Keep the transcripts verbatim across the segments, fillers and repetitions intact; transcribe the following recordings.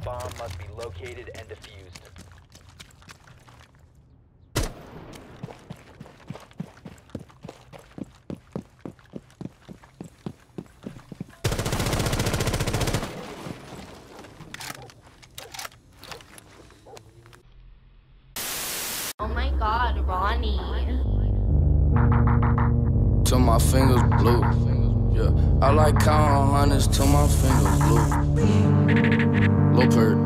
bomb must be located and defused. Oh my god, Ronnie. Till my fingers blue. Yeah, I like counting hundreds till my fingers blue. Low bird.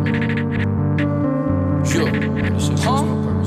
Yeah. Huh?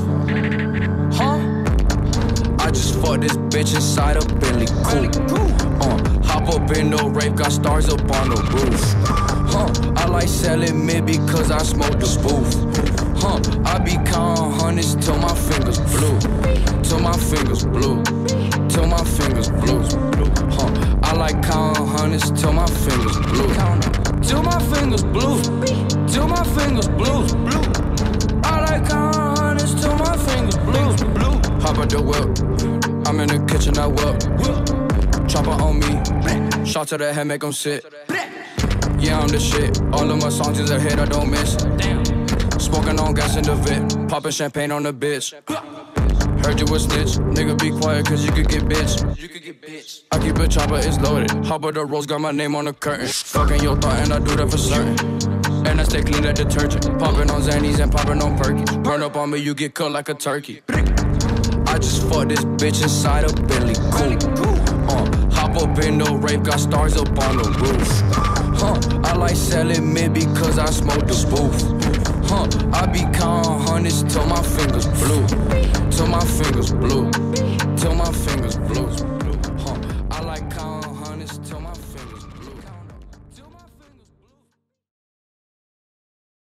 Huh? I just fucked this bitch inside a Bentley coupe. Uh, hop up in the rape, got stars up on the roof. Huh? I like selling mid because I smoke the spoof. Huh, I be counting hundreds till my fingers blue, till my fingers blue, till my fingers blue. Huh, I like counting hundreds till my fingers blue, till my fingers blue, till my fingers blue. I like counting hundreds till my fingers blue. Hop out the whip, I'm in the kitchen, I whip. Chopper on me, shot to the head, make 'em sit. Yeah, I'm the shit. All of my songs is a hit, I don't miss. Smoking on gas in the vid, popping champagne on the bitch. Heard you a snitch, nigga be quiet cause you could get bitch. You could get bitch. I keep a chopper, it's loaded. Hop of the rose, got my name on the curtain. Fucking your thought and I do that for certain. And I stay clean like detergent. Popping on Xannies and popping on Perky. Burn up on me, you get cut like a turkey. I just fucked this bitch inside a Bentley coupe. Uh, hop up in the rape, got stars up on the roof. Huh, I like selling mid because I smoke the spoof. Huh, I be counting hundreds till my fingers blue, till my fingers blue, till my fingers blue.